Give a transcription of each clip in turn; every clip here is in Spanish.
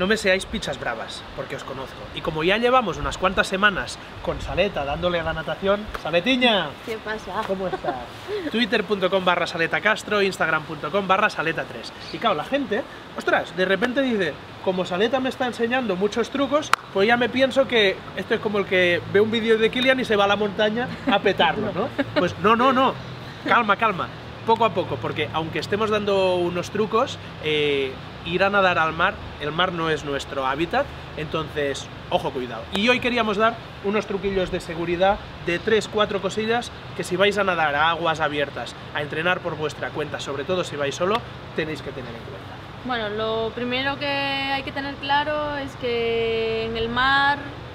No me seáis pichas bravas, porque os conozco. Y como ya llevamos unas cuantas semanas con Saleta dándole a la natación... ¡Saletiña! ¿Qué pasa? ¿Cómo estás? Twitter.com/SaletaCastro, Instagram.com/Saleta3. Y claro, la gente, ostras, de repente dice, como Saleta me está enseñando muchos trucos, pues ya me pienso que esto es como el que ve un vídeo de Kilian y se va a la montaña a petarlo, ¿no? Pues no. Calma, calma. Poco a poco, porque aunque estemos dando unos trucos, ir a nadar al mar, el mar no es nuestro hábitat, entonces, ojo, cuidado. Y hoy queríamos dar unos truquillos de seguridad de 3-4 cosillas que si vais a nadar a aguas abiertas, a entrenar por vuestra cuenta, sobre todo si vais solo, tenéis que tener en cuenta. Bueno, lo primero que hay que tener claro es que en el mar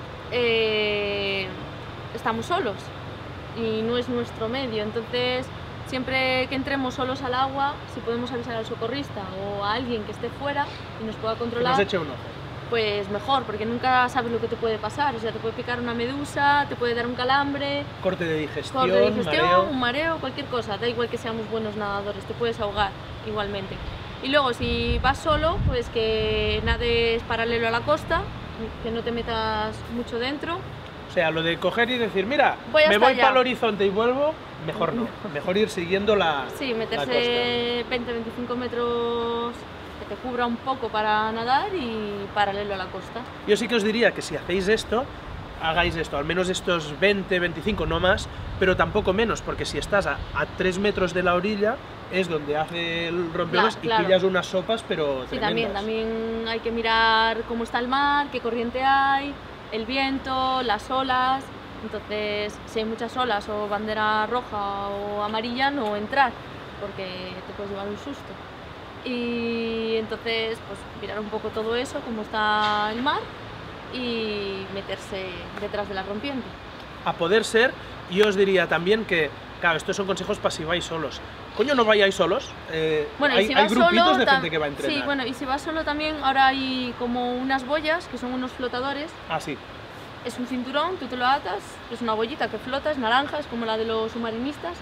estamos solos y no es nuestro medio, entonces siempre que entremos solos al agua, si podemos avisar al socorrista o a alguien que esté fuera y nos pueda controlar, Nos eche un ojo. Pues mejor, porque nunca sabes lo que te puede pasar. O sea, te puede picar una medusa, te puede dar un calambre, corte de digestión, mareo. un mareo, cualquier cosa. Da igual que seamos buenos nadadores, te puedes ahogar igualmente. Y luego, si vas solo, pues que nades paralelo a la costa, que no te metas mucho dentro. O sea, lo de coger y decir, mira, me voy para el horizonte y vuelvo, mejor no. Mejor ir siguiendo la Sí, meterse 20-25 metros que te cubra un poco para nadar y paralelo a la costa. Yo sí que os diría que si hacéis esto, hagáis esto, al menos estos 20-25, no más, pero tampoco menos, porque si estás a 3 metros de la orilla, es donde hace el rompeolas y pillas unas sopas, pero sí, tremendas. también hay que mirar cómo está el mar, qué corriente hay, el viento, las olas. Entonces, si hay muchas olas o bandera roja o amarilla, no entrar, porque te puedes llevar un susto. Y entonces, pues mirar un poco todo eso, cómo está el mar, y meterse detrás de la rompiente. A poder ser, yo os diría también que, claro, estos son consejos para si vais solos. Coño, no vayáis solos. Bueno, hay grupitos de gente que va a entrenar. Sí, bueno, y si vas solo también, ahora hay como unas boyas, que son unos flotadores. Ah, sí. Es un cinturón, tú te lo atas, es una boyita que flota, es naranja, es como la de los submarinistas.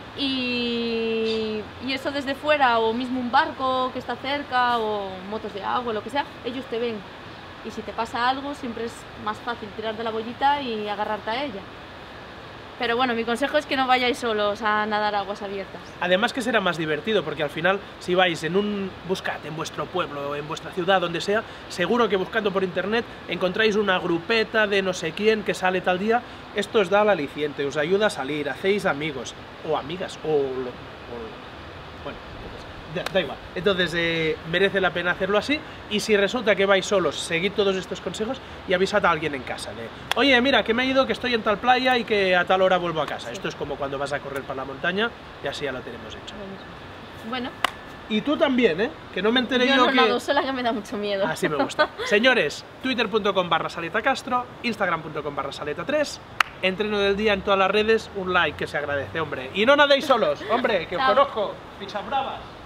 Y eso desde fuera, o mismo un barco que está cerca, o motos de agua, lo que sea, ellos te ven. Y si te pasa algo, siempre es más fácil tirar de la boyita y agarrarte a ella. Pero bueno, mi consejo es que no vayáis solos a nadar a aguas abiertas. Además que será más divertido, porque al final, si vais buscad en vuestro pueblo, en vuestra ciudad, donde sea, seguro que buscando por internet encontráis una grupeta de no sé quién que sale tal día. Esto os da el aliciente, os ayuda a salir, hacéis amigos, o amigas, bueno, da igual. Entonces merece la pena hacerlo así, y si resulta que vais solos, seguid todos estos consejos y avisad a alguien en casa de, oye, mira, que me he ido, que estoy en tal playa y que a tal hora vuelvo a casa. Sí. Esto es como cuando vas a correr para la montaña, y así ya lo tenemos hecho. Bueno. Y tú también, ¿eh? Que no me enteré yo no que... nado sola, que me da mucho miedo. Así me gusta. Señores, twitter.com/SaletaCastro, Instagram.com/Saleta3, entreno del día en todas las redes, un like que se agradece, hombre. Y no nadéis solos, hombre, que os conozco, pichas bravas.